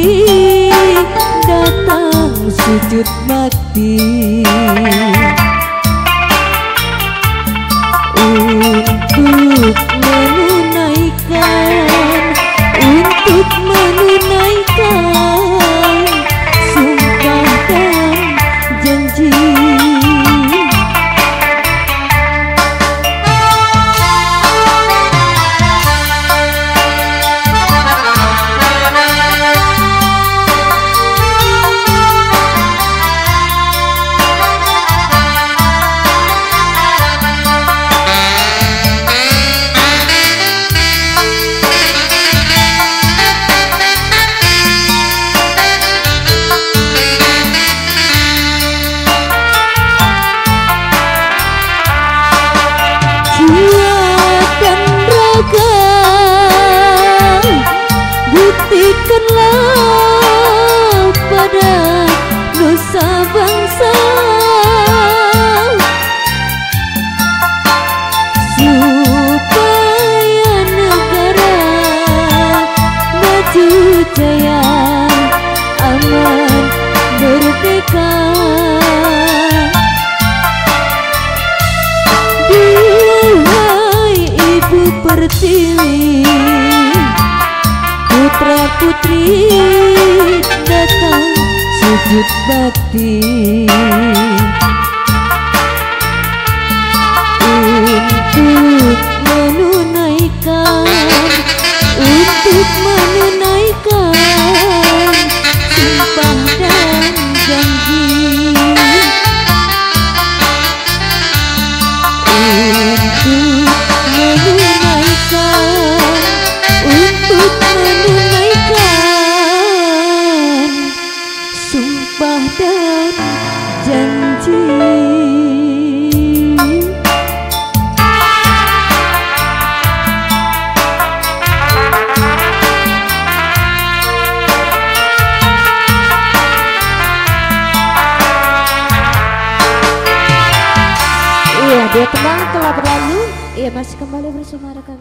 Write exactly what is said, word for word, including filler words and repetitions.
datang sujud bakti untuk menunaikan untuk menunaikan sumpah dan janji. Buktikanlah pada nusa bangsa supaya negara maju jaya, aman, merdeka. Duhai Ibu Pertiwi, putra putri datang sujud bakti untuk menunaikan untuk menunaikan sumpah dan janji untuk menunaikan untuk menunaikan sumpah dan janji. Iya, dua teman telah berlalu. Iya, masih kembali bersama rekan